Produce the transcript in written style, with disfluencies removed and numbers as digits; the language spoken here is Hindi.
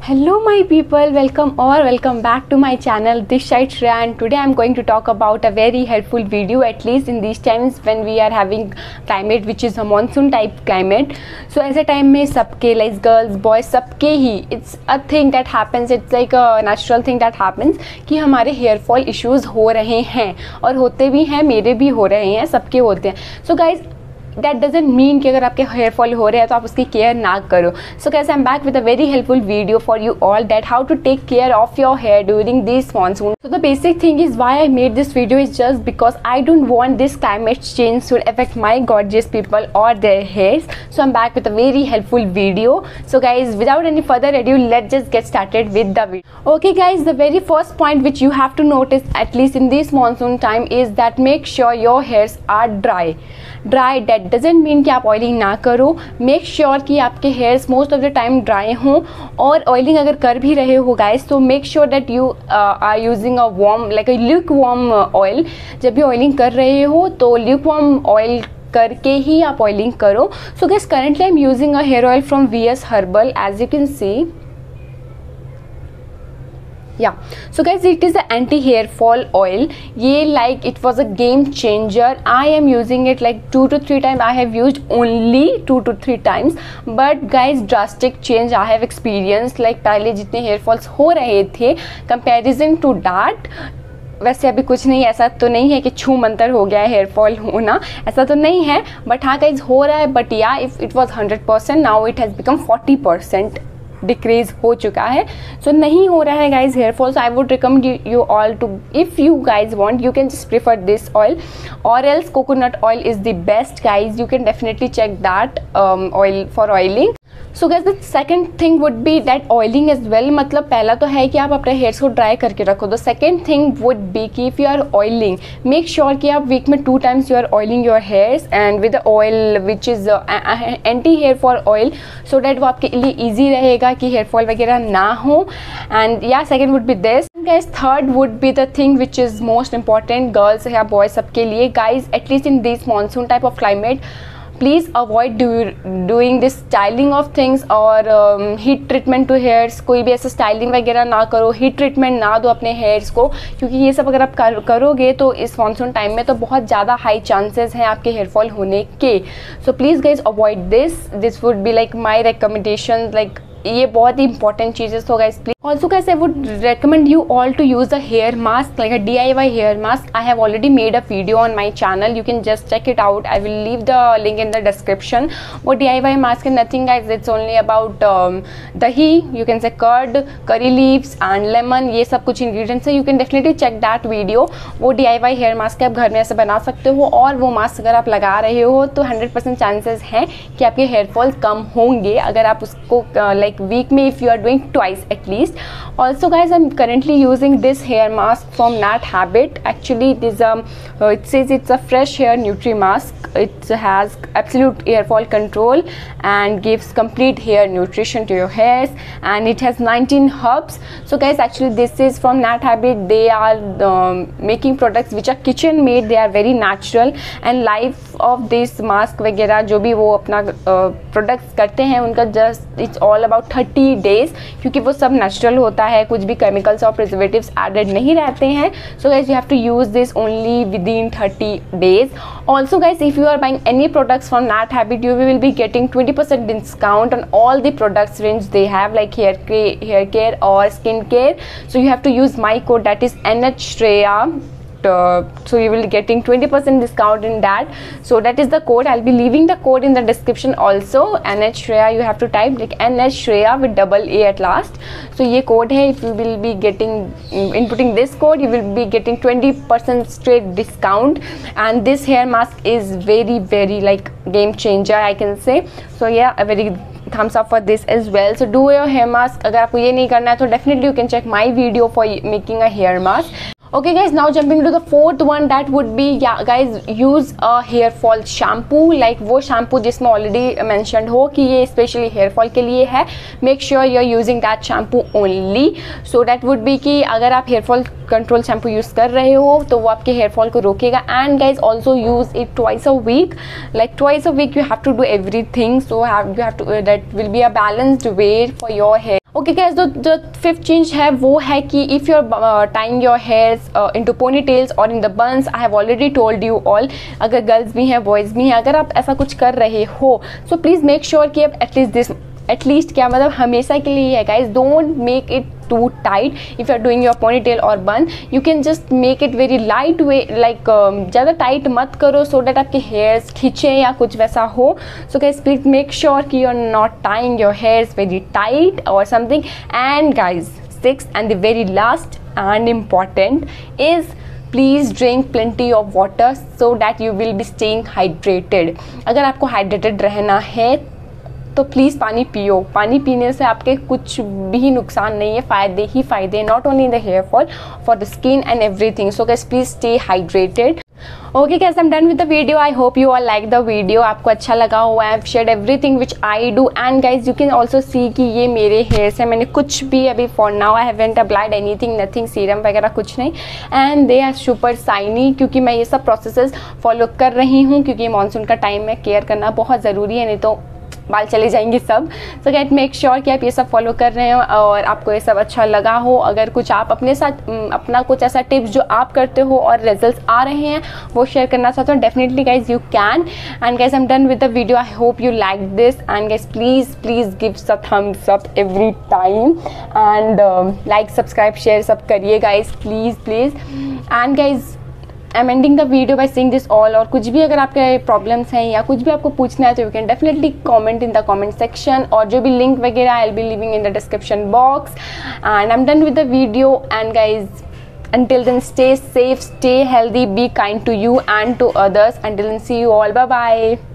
Hello my people, welcome back to my channel. This side Shreya, and today I'm going to talk about a very helpful video, at least in these times when we are having climate which is a monsoon type climate. So ऐसे time में सबके like girls, boys सबके ही it's a thing that happens, it's like a natural thing that happens कि हमारे hair fall issues हो रहे हैं और होते भी हैं, मेरे भी हो रहे हैं, सबके होते हैं. So guys, that doesn't mean कि अगर आपके हेयर फॉल हो रहे हैं तो आप उसकी केयर ना करो. सो कैसे I am back with a very helpful video for you all that how to take care of your hair during this monsoon. So the basic thing is why I made this video is just because I don't want this climate change to affect my gorgeous people और their hairs. So I am back with a very helpful video. So guys without any further adieu let's just get started with the video. Okay guys, the very first point which you have to notice at least in this monsoon time is that make sure your hairs are dry. That doesn't mean कि आप ऑयलिंग ना करो. मेक श्योर कि आपके hairs most of the time dry हों, और ऑयलिंग अगर कर भी रहे हो गाइस तो make sure that you are using a warm like a lukewarm oil. जब भी ऑयलिंग कर रहे हो तो ल्यूक वार्म ऑयल करके ही आप ऑयलिंग करो. So guys, currently I am using a hair oil from VS Herbal, as you can see. Yeah, so guys, it is an anti hair fall oil. ये like it was a game changer. I am using it like 2 to 3 times. I have used only 2 to 3 times, but guys, drastic change I have experienced. Like पहले जितने hair falls हो रहे थे comparison to that, वैसे अभी कुछ नहीं. ऐसा तो नहीं है कि छू मंतर हो गया है हेयर फॉल होना, ऐसा तो नहीं है. बट हाँ गाइज, हो रहा है. बट या if it was 100%, now it has become 40% decrease हो चुका है. सो नहीं हो रहा है guys hair fall. So I would recommend you all to, if you guys want, you can just prefer this oil, और else coconut oil is the best guys. You can definitely check that oil for oiling. So guys, the second thing would be that oiling as well. मतलब पहला तो है कि आप अपने हेयर्स को ड्राई करके रखो. The second thing would be कि if you are oiling, make sure कि आप वीक में 2 times you are oiling your hairs and with oil which is anti hair fall oil, so that वो आपके लिए ईजी रहेगा कि हेयर फॉल वगैरह ना हो. एंड या second would be this. Guys, third would be the thing which is most important girls या बॉयज सबके लिए. Guys, at least in this monsoon type of climate, please avoid doing this styling of things और हीट ट्रीटमेंट टू हेयर्स. कोई भी ऐसा स्टाइलिंग वगैरह ना करो, हीट ट्रीटमेंट ना दो अपने हेयर्स को, क्योंकि ये सब अगर आप करोगे तो इस मानसून टाइम में तो बहुत ज़्यादा हाई चांसेस हैं आपके हेयर फॉल होने के. So please guys avoid this would be like my recommendation. Like ये बहुत ही इंपॉर्टेंट चीज़ें. So guys, please also guys, I would recommend you all to use a hair mask, like a DIY hair mask. I have already made a video on my channel, you can just check it out. I will leave the link in the description. वो DIY mask is nothing guys, it's only about dahi, you can say curd, curry leaves and lemon. ये सब कुछ ingredients है. You can definitely check that video. वो DIY hair mask आप घर में ऐसे बना सकते हो, और वो मास्क अगर आप लगा रहे हो तो 100% चांसेस हैं कि आपके हेयर फॉल कम होंगे अगर आप उसको like week में if you are doing twice at least. Also guys, I'm currently using this hair mask from Nat Habit. Actually it is it says it's a fresh hair nutri mask. It has absolute hair fall control and gives complete hair nutrition to your hairs, and it has 19 herbs. So guys, actually this is from Nat Habit. They are making products which are kitchen made. They are very natural, and life of this mask वगैरह जो भी वो अपना प्रोडक्ट्स करते हैं उनका just it's all about 30 days, क्योंकि वो सब नेचुरल होता है, कुछ भी केमिकल्स और प्रिजर्वेटिव्स एडेड नहीं रहते हैं. So guys, you have to use this only within 30 days. Also guys, if you are buying any products from Nat Habit, you will be getting 20% discount on all the products range they have, like hair care or skin care. So you have to use my code, that is NHShreya. So you will be getting 20% discount in that. So that is the code. I'll be leaving the code in the description also. NHShreya, you have to type like NHShreya with double A at last. So ये code है. If you will be getting inputting this code, you will be getting 20% straight discount. And this hair mask is very like game changer, I can say. So yeah, a very thumbs up for this as well. So do your hair mask. अगर आपको ये नहीं करना है तो definitely you can check my video for making a hair mask. Okay guys, now jumping to the fourth one, that would be, yeah guys, use a hair fall shampoo. Like वो shampoo जिसमें already mentioned हो कि ये specially hair fall के लिए है. Make sure you're using that shampoo only. So that would be कि अगर आप hair fall control shampoo use कर रहे हो तो वो आपके hair fall को रोकेगा. And guys, also use it twice a week. Like twice a week you have to do everything. So you have to that will be a balanced way for your hair. Okay guys, तो जो फिफ्थ चेंज है वो है कि if you are tying your hairs into ponytails और in the buns, I have already told you all, अगर गर्ल्स भी हैं बॉयज़ भी हैं, अगर आप ऐसा कुछ कर रहे हो सो प्लीज़ मेक श्योर कि आप एटलीस्ट क्या मतलब हमेशा के लिए है guys, don't make it too tight. If you are doing your ponytail or bun, you can just make it very light way, like ज़्यादा tight मत करो so that आपके hairs खींचे या कुछ वैसा हो. So guys, please make sure कि you are not tying your hairs very tight or something. And guys, sixth and the very last and important is please drink plenty of water so that you will be staying hydrated. अगर आपको hydrated रहना है तो प्लीज़ पानी पियो. पानी पीने से आपके कुछ भी नुकसान नहीं है, फ़ायदे ही फ़ायदे, not only in the hair fall, for the skin and everything. So guys please stay hydrated. Okay guys, I am done with the video. I hope you all like the video. आपको अच्छा लगा हुआ है. I have shared everything which I do. And guys you can also see कि ये मेरे हेयर्स हैं. मैंने कुछ भी अभी for now I haven't applied anything, nothing, serum वगैरह कुछ नहीं. And they are super shiny, क्योंकि मैं ये सब प्रोसेसेस फॉलो कर रही हूँ, क्योंकि मानसून का टाइम में केयर करना बहुत ज़रूरी है, नहीं तो बाल चले जाएंगे सब. सो गेट मेक श्योर कि आप ये सब फॉलो कर रहे हो और आपको ये सब अच्छा लगा हो. अगर कुछ आप अपने साथ अपना कुछ ऐसा टिप्स जो आप करते हो और रिजल्ट्स आ रहे हैं वो शेयर करना चाहते हो, definitely guys you can. And guys I am done with the video. I hope you like this. And guys please give a thumbs up every time. And like, subscribe, share सब करिए guys, please. And guys I am ending the video by saying this all. और कुछ भी अगर आपके प्रॉब्लम्स हैं या कुछ भी आपको पूछना है तो you can definitely comment in the comment section, और जो भी लिंक वगैरह I will be living in the description box. And I am done with the video. And guys until then, stay safe, stay healthy, be kind to you and to others. Until then, see you all, bye bye.